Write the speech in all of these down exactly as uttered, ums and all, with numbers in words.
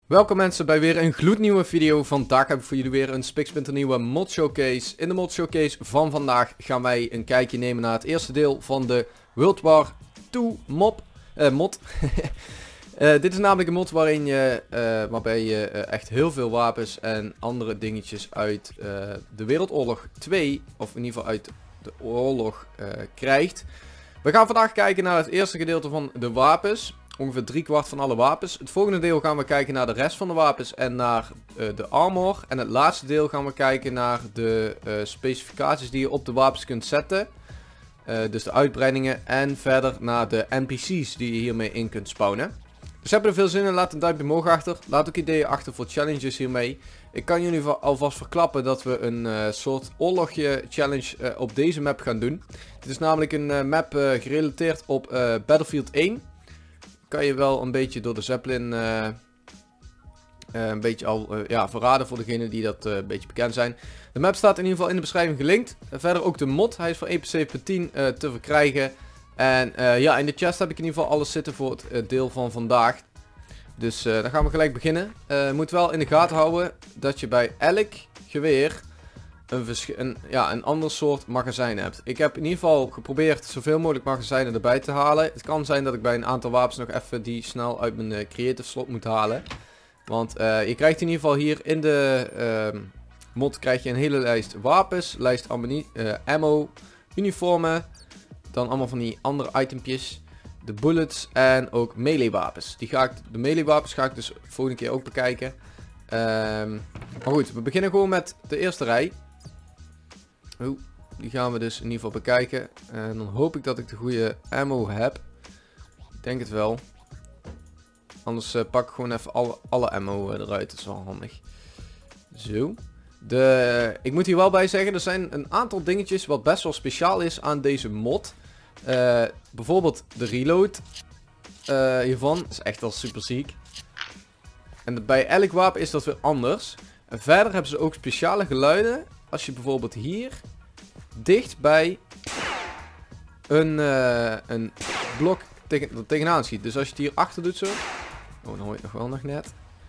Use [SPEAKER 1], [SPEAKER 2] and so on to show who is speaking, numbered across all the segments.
[SPEAKER 1] Welkom mensen bij weer een gloednieuwe video. Vandaag heb ik voor jullie weer een spiksplinternieuwe mod showcase. In de mod showcase van vandaag gaan wij een kijkje nemen naar het eerste deel van de World War twee mob, uh, mod. uh, dit is namelijk een mod waarin je, uh, waarbij je uh, echt heel veel wapens en andere dingetjes uit uh, de Wereldoorlog twee, of in ieder geval uit de oorlog, uh, krijgt. We gaan vandaag kijken naar het eerste gedeelte van de wapens. Ongeveer drie kwart van alle wapens. Het volgende deel gaan we kijken naar de rest van de wapens en naar uh, de armor. En het laatste deel gaan we kijken naar de uh, specificaties die je op de wapens kunt zetten. Uh, dus de uitbreidingen en verder naar de N P C's die je hiermee in kunt spawnen. Dus heb je er veel zin in, laat een duimpje omhoog achter. Laat ook ideeën achter voor challenges hiermee. Ik kan jullie alvast verklappen dat we een uh, soort oorlogje challenge uh, op deze map gaan doen. Dit is namelijk een uh, map uh, gerelateerd op uh, Battlefield één. Kan je wel een beetje door de Zeppelin uh, uh, een beetje al uh, ja, verraden voor degenen die dat uh, een beetje bekend zijn. De map staat in ieder geval in de beschrijving gelinkt. Uh, verder ook de mod, hij is voor één punt zeven punt tien uh, te verkrijgen. En uh, ja, in de chest heb ik in ieder geval alles zitten voor het uh, deel van vandaag. Dus uh, dan gaan we gelijk beginnen. Uh, je moet wel in de gaten houden dat je bij elk geweer Een, een, ja, een ander soort magazijn hebt. Ik heb in ieder geval geprobeerd zoveel mogelijk magazijnen erbij te halen. Het kan zijn dat ik bij een aantal wapens nog even die snel uit mijn uh, creative slot moet halen. Want uh, je krijgt in ieder geval hier in de uh, mod krijg je een hele lijst wapens, lijst uh, ammo, uniformen, dan allemaal van die andere itempjes, de bullets en ook melee wapens. Die ga ik, de melee wapens ga ik dus volgende keer ook bekijken. Um, maar goed, we beginnen gewoon met de eerste rij. Oeh, die gaan we dus in ieder geval bekijken. En dan hoop ik dat ik de goede ammo heb. Ik denk het wel. Anders uh, pak ik gewoon even alle, alle ammo uh, eruit. Dat is wel handig. Zo. De, ik moet hier wel bij zeggen, er zijn een aantal dingetjes wat best wel speciaal is aan deze mod. Uh, bijvoorbeeld de reload uh, hiervan is echt wel super ziek. En bij elk wapen is dat weer anders. En verder hebben ze ook speciale geluiden. Als je bijvoorbeeld hier dicht bij een, uh, een blok tegen, er tegenaan schiet. Dus als je het hier achter doet zo. Oh, dan hoor je het nog wel nog net.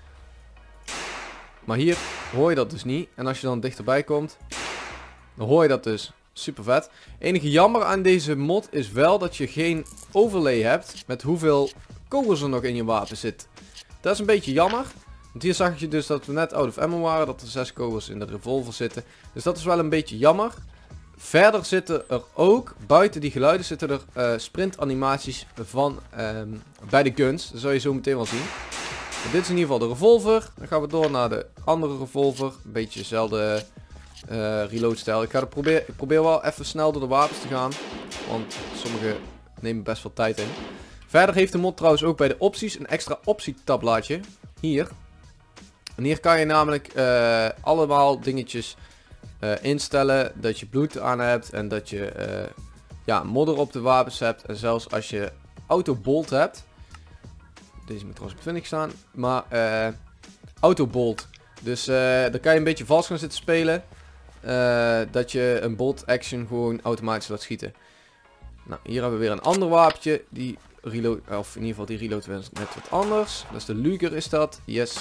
[SPEAKER 1] Maar hier hoor je dat dus niet. En als je dan dichterbij komt, dan hoor je dat dus. Super vet. Enige jammer aan deze mod is wel dat je geen overlay hebt met hoeveel kogels er nog in je wapen zit. Dat is een beetje jammer. Want hier zag je dus dat we net out of ammo waren. Dat er zes kogels in de revolver zitten. Dus dat is wel een beetje jammer. Verder zitten er ook, buiten die geluiden, zitten er uh, sprint animaties van um, bij de guns. Dat zal je zo meteen wel zien. Maar dit is in ieder geval de revolver. Dan gaan we door naar de andere revolver. Een beetje dezelfde uh, reload stijl. Ik, ga er probeer, ik probeer wel even snel door de wapens te gaan. Want sommige nemen best veel tijd in. Verder heeft de mod trouwens ook bij de opties een extra optietablaadje. Hier. En hier kan je namelijk uh, allemaal dingetjes uh, instellen. Dat je bloed aan hebt. En dat je uh, ja, modder op de wapens hebt. En zelfs als je auto bolt hebt. Deze moet trouwens op twintig staan. Maar uh, auto bolt. Dus uh, dan kan je een beetje vals gaan zitten spelen. Uh, dat je een bolt action gewoon automatisch laat schieten. Nou, hier hebben we weer een ander wapentje. Die reload, of in ieder geval die reload net wat anders. Dat is de Luger is dat. Yes.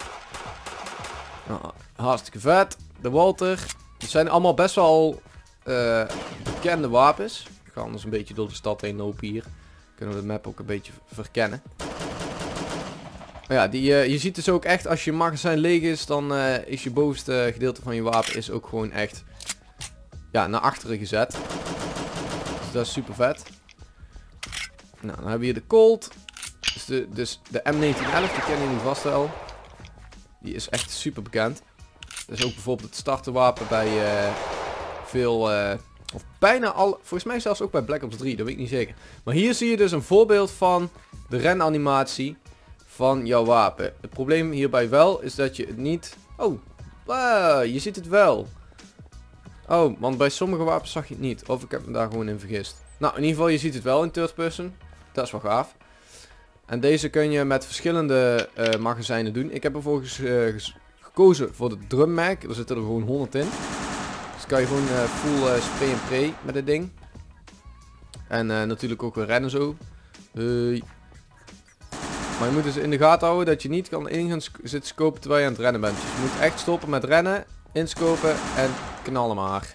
[SPEAKER 1] Nou, hartstikke vet. De Walter. Het zijn allemaal best wel uh, bekende wapens. Ik ga anders een beetje door de stad heen lopen hier. Kunnen we de map ook een beetje verkennen. Maar ja, die, uh, je ziet dus ook echt als je magazijn leeg is, dan uh, is je bovenste gedeelte van je wapen is ook gewoon echt ja, naar achteren gezet. Dus dat is super vet. Nou, dan hebben we hier de Colt. Dus de, dus de M negentien elf, die kennen jullie vast wel. Die is echt super bekend. Dat is ook bijvoorbeeld het starterwapen bij uh, veel, uh, of bijna al, volgens mij zelfs ook bij Black Ops drie, dat weet ik niet zeker. Maar hier zie je dus een voorbeeld van de renanimatie van jouw wapen. Het probleem hierbij wel is dat je het niet... Oh, wow, je ziet het wel. Oh, want bij sommige wapens zag je het niet. Of ik heb me daar gewoon in vergist. Nou, in ieder geval, je ziet het wel in third person. Dat is wel gaaf. En deze kun je met verschillende uh, magazijnen doen. Ik heb ervoor uh, gekozen voor de drum mag. Er zitten er gewoon honderd in. Dus kan je gewoon uh, full uh, spray en pray met dit ding. En uh, natuurlijk ook weer rennen zo. Hey. Maar je moet dus in de gaten houden dat je niet kan in gaan zitten scopen terwijl je aan het rennen bent. Dus je moet echt stoppen met rennen, inscopen en knallen maar.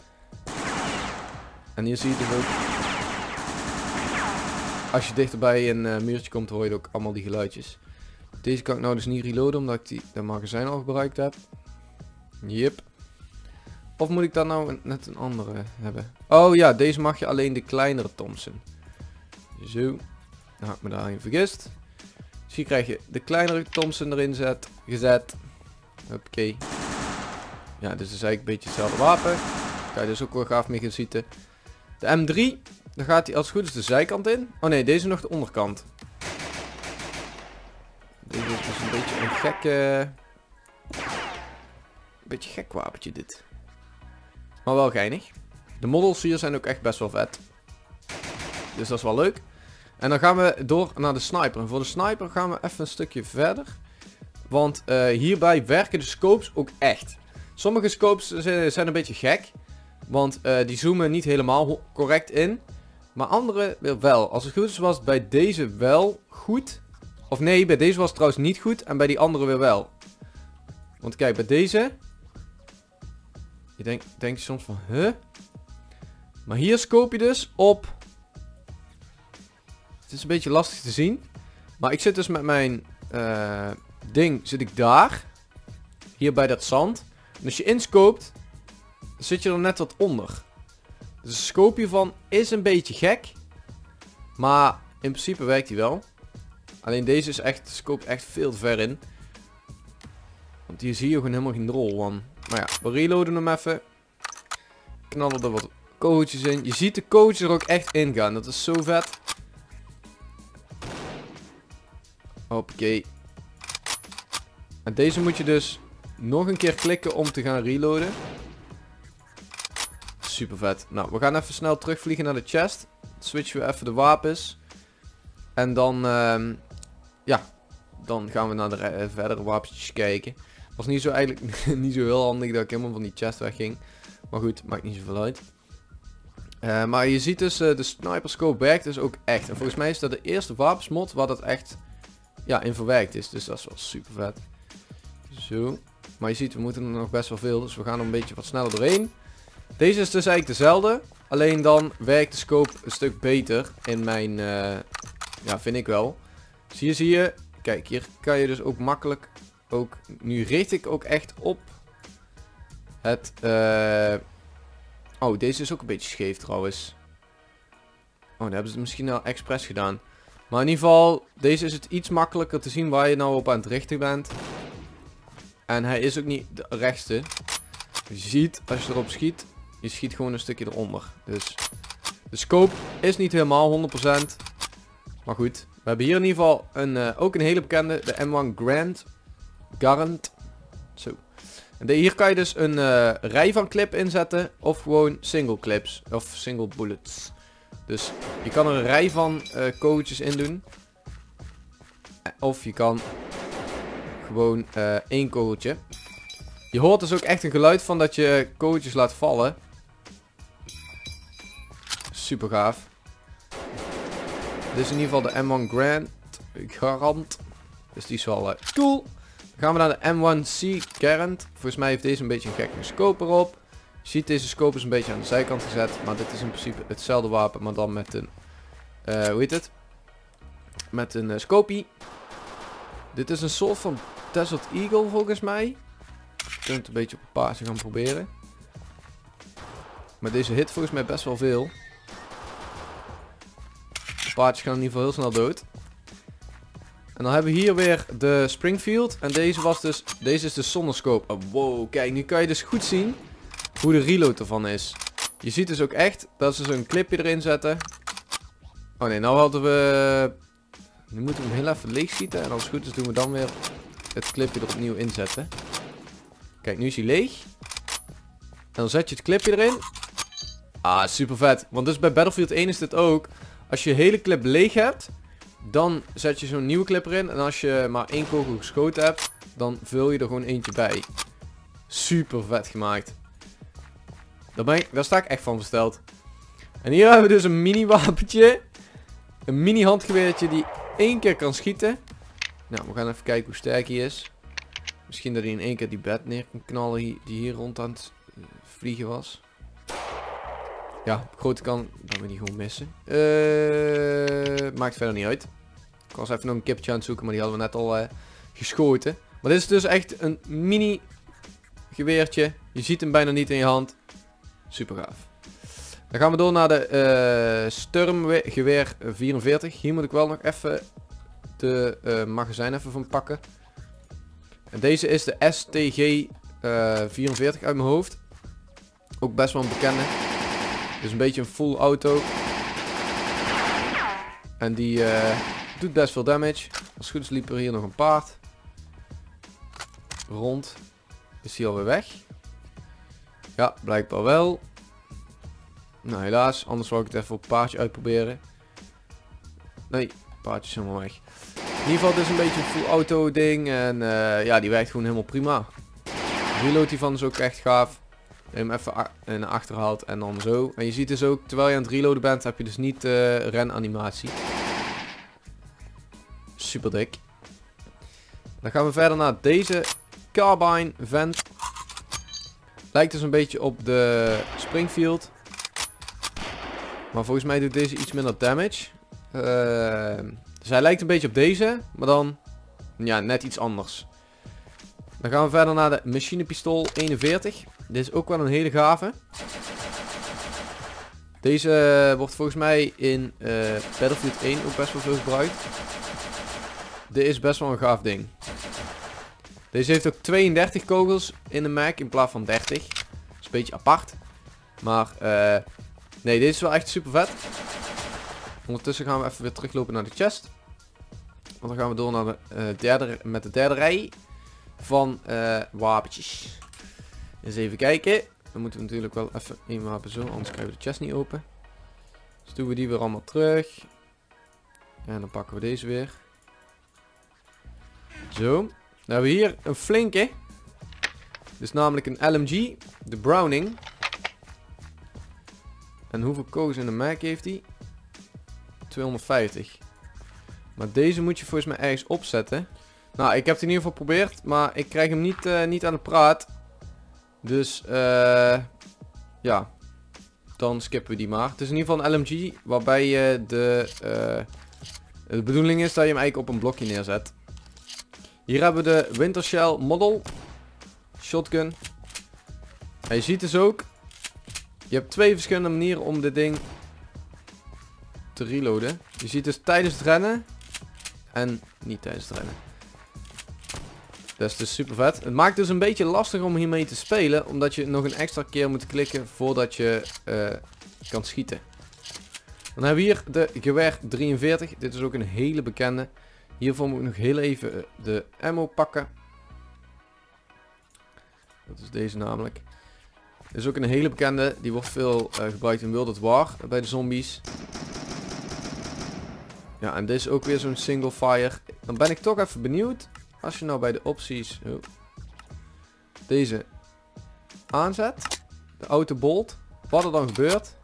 [SPEAKER 1] En hier zie je dus ook, als je dichterbij een uh, muurtje komt, hoor je ook allemaal die geluidjes. Deze kan ik nou dus niet reloaden, omdat ik die de magazijn al gebruikt heb. Yep. Of moet ik dan nou net een andere hebben? Oh ja, deze mag je alleen de kleinere Thompson. Zo. Dan had ik me daarin vergist. Dus hier krijg je de kleinere Thompson erin zet, gezet. Oké. Ja, dus is eigenlijk een beetje hetzelfde wapen. Daar kan je dus ook wel gaaf mee gaan zitten. De M drie, dan gaat hij als het goed is de zijkant in. Oh nee, deze nog de onderkant. Deze is dus een beetje een gekke... Een beetje gek wapentje dit. Maar wel geinig. De models hier zijn ook echt best wel vet. Dus dat is wel leuk. En dan gaan we door naar de sniper. En voor de sniper gaan we even een stukje verder. Want uh, hierbij werken de scopes ook echt. Sommige scopes zijn een beetje gek. Want uh, die zoomen niet helemaal correct in. Maar andere wel. Als het goed is was het bij deze wel goed. Of nee, bij deze was het trouwens niet goed. En bij die andere weer wel. Want kijk, bij deze... Je denkt denk je soms van, huh? Maar hier scope je dus op... Het is een beetje lastig te zien. Maar ik zit dus met mijn uh, ding, zit ik daar. Hier bij dat zand. En als je inscoopt, dan zit je er net wat onder. Dus de scope hiervan is een beetje gek. Maar in principe werkt hij wel. Alleen deze is echt, scope echt veel te ver in. Want hier zie je gewoon helemaal geen rol van. Maar ja, we reloaden hem even. Knallen er wat kogeltjes in. Je ziet de kogeltjes er ook echt in gaan. Dat is zo vet. Hoppakee. En deze moet je dus nog een keer klikken om te gaan reloaden. Super vet. Nou, we gaan even snel terugvliegen naar de chest. Switchen we even de wapens. En dan, uh, ja, dan gaan we naar de uh, verdere wapens kijken. Was niet zo eigenlijk niet zo heel handig dat ik helemaal van die chest wegging. Maar goed, maakt niet zoveel uit. Uh, maar je ziet dus, uh, de sniper scope werkt dus ook echt. En volgens mij is dat de eerste wapensmod waar dat echt ja, in verwerkt is. Dus dat is wel super vet. Zo. Maar je ziet, we moeten er nog best wel veel. Dus we gaan er een beetje wat sneller doorheen. Deze is dus eigenlijk dezelfde. Alleen dan werkt de scope een stuk beter. In mijn, uh, ja, vind ik wel. Dus hier zie je, kijk, hier kan je dus ook makkelijk, ook, nu richt ik ook echt op het, uh, oh, deze is ook een beetje scheef trouwens. Oh, dat hebben ze misschien al expres gedaan. Maar in ieder geval, deze is het iets makkelijker te zien waar je nou op aan het richten bent. En hij is ook niet de rechtste. Dus je ziet, als je erop schiet, je schiet gewoon een stukje eronder. Dus de scope is niet helemaal honderd procent. Maar goed, we hebben hier in ieder geval een, uh, ook een hele bekende, de M één Grand Garand. Zo. En de, hier kan je dus een uh, rij van clip inzetten of gewoon single clips of single bullets. Dus je kan er een rij van uh, kogeltjes in doen. Of je kan gewoon uh, één kogeltje. Je hoort dus ook echt een geluid van dat je kogeltjes laat vallen. Super gaaf. Dit is in ieder geval de M één Grand Garand. Dus die is wel uh, cool. Dan gaan we naar de M één C Garand. Volgens mij heeft deze een beetje een gekke scope erop. Je ziet, deze scope is een beetje aan de zijkant gezet. Maar dit is in principe hetzelfde wapen, maar dan met een, uh, hoe heet het? Met een uh, scopie. Dit is een soort van Desert Eagle volgens mij. Je kunt het een beetje op een paardje gaan proberen. Maar deze hit volgens mij best wel veel. De paardjes gaan in ieder geval heel snel dood. En dan hebben we hier weer de Springfield. En deze was dus, deze is de zonnescope. Oh, wow, kijk, nu kan je dus goed zien hoe de reload ervan is. Je ziet dus ook echt dat ze zo'n clipje erin zetten. Oh nee, nou hadden we... Nu moeten we hem heel even leeg schieten. En als het goed is doen we dan weer het clipje er opnieuw inzetten. Kijk, nu is hij leeg. En dan zet je het clipje erin. Ah, super vet. Want dus bij Battlefield één is dit ook. Als je je hele clip leeg hebt, dan zet je zo'n nieuwe clip erin. En als je maar één kogel geschoten hebt, dan vul je er gewoon eentje bij. Super vet gemaakt. Daar, ben ik, daar sta ik echt van versteld. En hier hebben we dus een mini wapentje. Een mini handgeweertje die één keer kan schieten. Nou, we gaan even kijken hoe sterk hij is. Misschien dat hij in één keer die bed neer kan knallen die hier rond aan het vliegen was. Ja, grote kan dat we die gewoon missen. Uh, maakt verder niet uit. Ik was even nog een kipje aan het zoeken, maar die hadden we net al uh, geschoten. Maar dit is dus echt een mini geweertje. Je ziet hem bijna niet in je hand. Super gaaf. Dan gaan we door naar de uh, Sturmgeweer vierenveertig. Hier moet ik wel nog even de uh, magazijn even van pakken. En deze is de S T G uh, vierenveertig uit mijn hoofd. Ook best wel een bekende. Dus een beetje een full auto. En die uh, doet best veel damage. Als het goed is liep er hier nog een paard rond. Is die alweer weg? Ja, blijkbaar wel. Nou helaas, anders wou ik het even op het paardje uitproberen. Nee, het paardje is helemaal weg. In ieder geval, dit is een beetje een full auto ding. En uh, ja, die werkt gewoon helemaal prima. De reload hiervan is ook echt gaaf. Je hem even naar achter haalt en dan zo. En je ziet dus ook, terwijl je aan het reloaden bent, heb je dus niet uh, renanimatie. Super dik. Dan gaan we verder naar deze Carbine Vent. Lijkt dus een beetje op de Springfield. Maar volgens mij doet deze iets minder damage. Uh, dus hij lijkt een beetje op deze, maar dan ja, net iets anders. Dan gaan we verder naar de machinepistool eenenveertig. Dit is ook wel een hele gave. Deze wordt volgens mij in uh, Battlefield één ook best wel veel gebruikt. Dit is best wel een gaaf ding. Deze heeft ook tweeëndertig kogels in de mag in plaats van dertig. Dat is een beetje apart. Maar uh, nee, deze is wel echt super vet. Ondertussen gaan we even weer teruglopen naar de chest. Want dan gaan we door naar de, uh, derde, met de derde rij van uh, wapentjes. Eens even kijken. Dan moeten we natuurlijk wel even één wapen zo, anders krijgen we de chest niet open. Dus doen we die weer allemaal terug. En dan pakken we deze weer. Zo. Dan hebben we hier een flinke. Dus namelijk een L M G. De Browning. En hoeveel kogels in de mag heeft hij? tweehonderdvijftig. Maar deze moet je volgens mij ergens opzetten. Nou, ik heb het in ieder geval geprobeerd. Maar ik krijg hem niet, uh, niet aan de praat. Dus, uh, ja. Dan skippen we die maar. Het is in ieder geval een L M G. Waarbij je de... Uh, de bedoeling is dat je hem eigenlijk op een blokje neerzet. Hier hebben we de Winter Shell Model. Shotgun. En je ziet dus ook. Je hebt twee verschillende manieren om dit ding te reloaden. Je ziet dus tijdens het rennen. En niet tijdens het rennen. Dat is dus super vet. Het maakt dus een beetje lastig om hiermee te spelen. Omdat je nog een extra keer moet klikken voordat je uh, kan schieten. Dan hebben we hier de geweer drieënveertig. Dit is ook een hele bekende. Hiervoor moet ik nog heel even de ammo pakken. Dat is deze namelijk. Dit is ook een hele bekende. Die wordt veel uh, gebruikt in World at War bij de zombies. Ja, en dit is ook weer zo'n single fire. Dan ben ik toch even benieuwd. Als je nou bij de opties oh, deze aanzet. De auto bolt. Wat er dan gebeurt.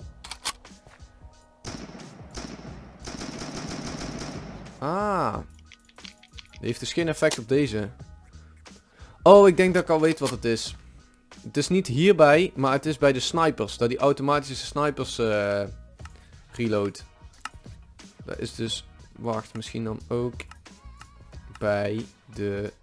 [SPEAKER 1] Ah. Die heeft dus geen effect op deze. Oh, ik denk dat ik al weet wat het is. Het is niet hierbij, maar het is bij de snipers. Dat die automatische snipers uh, reload. Dat is dus... Wacht, misschien dan ook bij de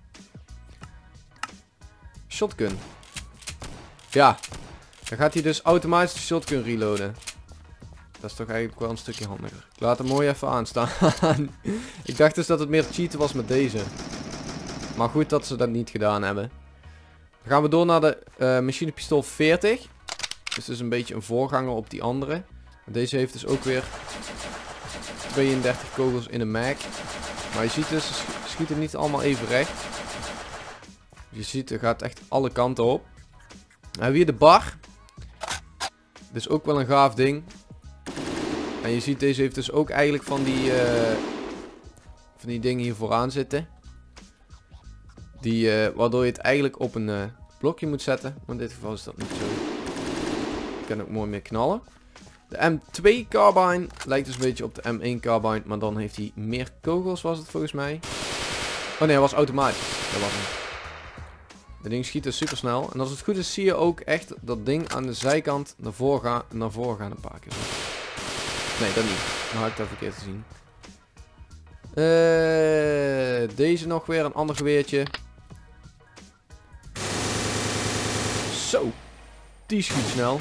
[SPEAKER 1] shotgun. Ja, dan gaat hij dus automatisch de shotgun reloaden. Dat is toch eigenlijk wel een stukje handiger. Ik laat hem mooi even aanstaan. Ik dacht dus dat het meer cheaten was met deze. Maar goed dat ze dat niet gedaan hebben. Dan gaan we door naar de uh, machinepistool veertig. Dus dus een beetje een voorganger op die andere. Deze heeft dus ook weer tweeëndertig kogels in de mag. Maar je ziet dus, ze schieten niet allemaal even recht. Je ziet, er gaat echt alle kanten op. Dan hebben we hier de bar. Dit is ook wel een gaaf ding. En je ziet, deze heeft dus ook eigenlijk van die, uh, van die dingen hier vooraan zitten. Die, uh, waardoor je het eigenlijk op een uh, blokje moet zetten. Maar in dit geval is dat niet zo. Je kan ook mooi mee knallen. De M twee carbine lijkt dus een beetje op de M één carbine. Maar dan heeft hij meer kogels, was het volgens mij. nee, hij was automatisch. Dat was hem. Dat ding schiet dus super snel. En als het goed is zie je ook echt dat ding aan de zijkant naar voren gaan, naar voren gaan een paar keer. Nee, dat niet. Dan had ik dat verkeerd gezien. Uh, deze nog weer, een ander geweertje. Zo. Die schiet snel.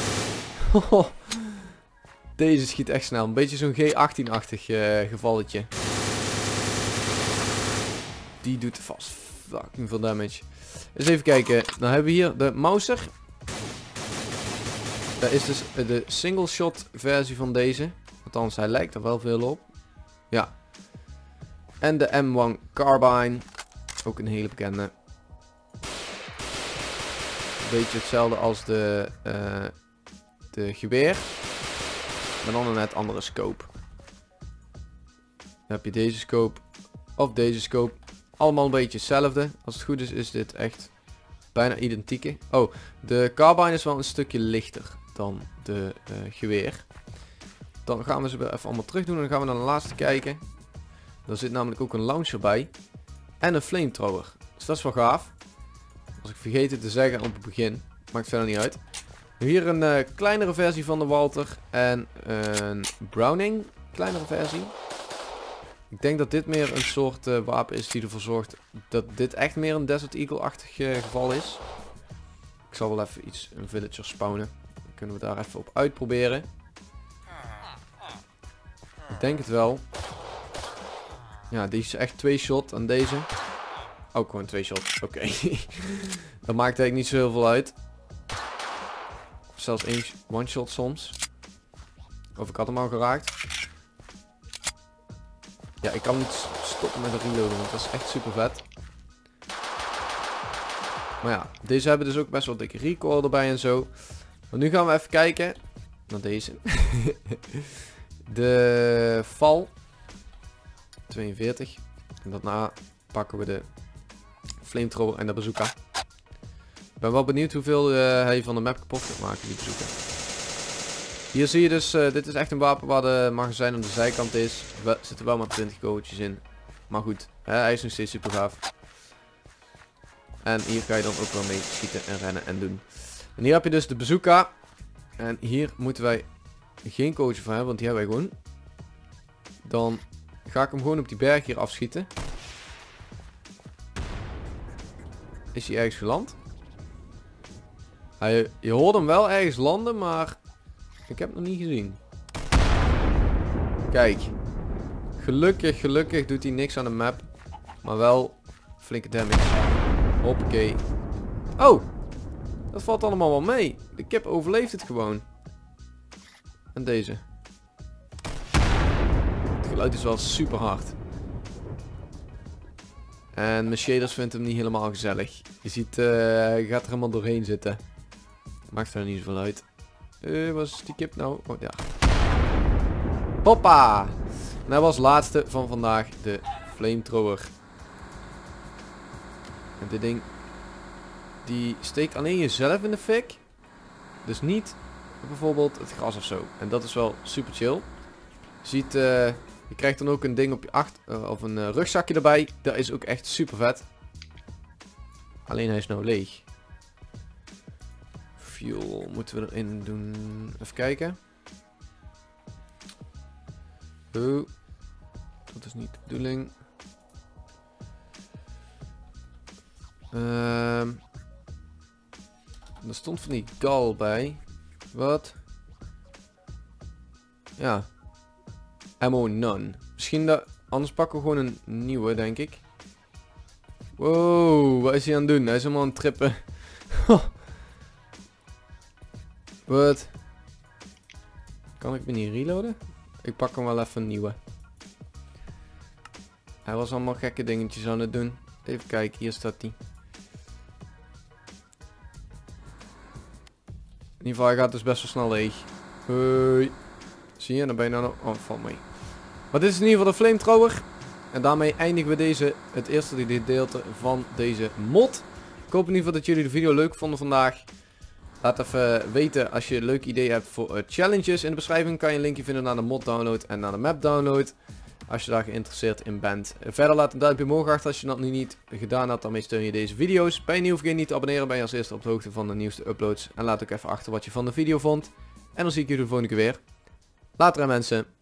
[SPEAKER 1] Deze schiet echt snel. Een beetje zo'n G achttien-achtig uh, gevalletje. Die doet vast fucking veel damage. Eens even kijken. Dan hebben we hier de Mauser. Dat is dus de single shot versie van deze. Althans, hij lijkt er wel veel op. Ja. En de M één Carbine. Ook een hele bekende. Een beetje hetzelfde als de, uh, de geweer. Maar dan een net andere scope. Dan heb je deze scope. Of deze scope. Allemaal een beetje hetzelfde. Als het goed is, is dit echt bijna identieke. Oh, de Carbine is wel een stukje lichter dan de uh, geweer. Dan gaan we ze weer even allemaal terug doen. En dan gaan we naar de laatste kijken. Daar zit namelijk ook een launcher bij. En een flamethrower. Dus dat is wel gaaf. Was ik vergeten te zeggen op het begin. Maakt verder niet uit. Hier een uh, kleinere versie van de Walther. En een Browning. Kleinere versie. Ik denk dat dit meer een soort uh, wapen is die ervoor zorgt dat dit echt meer een Desert Eagle-achtig uh, geval is. Ik zal wel even iets, een villager spawnen. Dan kunnen we daar even op uitproberen. Ik denk het wel. Ja, die is echt twee shot en deze. Ook gewoon twee shot. Oké. Okay. Dat maakt eigenlijk niet zo heel veel uit. Zelfs één one shot soms. Of ik had hem al geraakt. Ja, ik kan niet stoppen met het reloaden, want dat is echt super vet. Maar ja, deze hebben dus ook best wel dikke recoil erbij en zo. Maar nu gaan we even kijken naar deze. De val. tweeënveertig. En daarna pakken we de flamethrower en de bazooka. Ik ben wel benieuwd hoeveel uh, hij van de map kapot gaat maken, die bazooka. Hier zie je dus, uh, dit is echt een wapen waar de magazijn aan de zijkant is. Er zitten wel maar twintig kogeltjes in. Maar goed, hè, hij is nog steeds super gaaf. En hier kan je dan ook wel mee schieten en rennen en doen. En hier heb je dus de bazooka. En hier moeten wij geen kogeltje van hebben, want die hebben wij gewoon. Dan ga ik hem gewoon op die berg hier afschieten. Is hij ergens geland? Hij, je hoort hem wel ergens landen, maar ik heb het nog niet gezien. Kijk. Gelukkig, gelukkig doet hij niks aan de map. Maar wel flinke damage. Hoppakee. Oh! Dat valt allemaal wel mee. De kip overleeft het gewoon. En deze. Het geluid is wel super hard. En mijn shaders vindt hem niet helemaal gezellig. Je ziet, uh, hij gaat er helemaal doorheen zitten. Maakt verder niet zoveel uit. Uh, waar is die kip nou? Oh, ja. Hoppa! En dat was het laatste van vandaag. De flamethrower. En dit ding. Die steekt alleen jezelf in de fik. Dus niet bijvoorbeeld het gras of zo. En dat is wel super chill. Je ziet, uh, je krijgt dan ook een ding op je achter, uh, of een uh, rugzakje erbij. Dat is ook echt super vet. Alleen hij is nou leeg. Fuel moeten we erin doen. Even kijken. Oh. Dat is niet de bedoeling. Ehm. Er stond van die gal bij. Wat? Ja. Ammo none. Misschien dat... Anders pakken we gewoon een nieuwe, denk ik. Wow, wat is hij aan het doen? Hij is helemaal aan het trippen. Wat? Kan ik me niet reloaden? Ik pak hem wel even een nieuwe. Hij was allemaal gekke dingetjes aan het doen. Even kijken, hier staat hij. In ieder geval, hij gaat dus best wel snel leeg. Hoi. Zie je, dan ben je nou nog... Oh, valt mee. Maar dit is in ieder geval de flamethrower. En daarmee eindigen we deze, het eerste gedeelte van deze mod. Ik hoop in ieder geval dat jullie de video leuk vonden vandaag. Laat even weten als je een leuk idee hebt voor uh, challenges. In de beschrijving kan je een linkje vinden naar de mod download en naar de map download. Als je daar geïnteresseerd in bent. Verder laat een duimpje omhoog achter als je dat nu niet gedaan hebt. Daarmee steun je deze video's. Ben je nieuw, vergeet niet te abonneren. Ben je als eerste op de hoogte van de nieuwste uploads. En laat ook even achter wat je van de video vond. En dan zie ik jullie de volgende keer weer. Later mensen.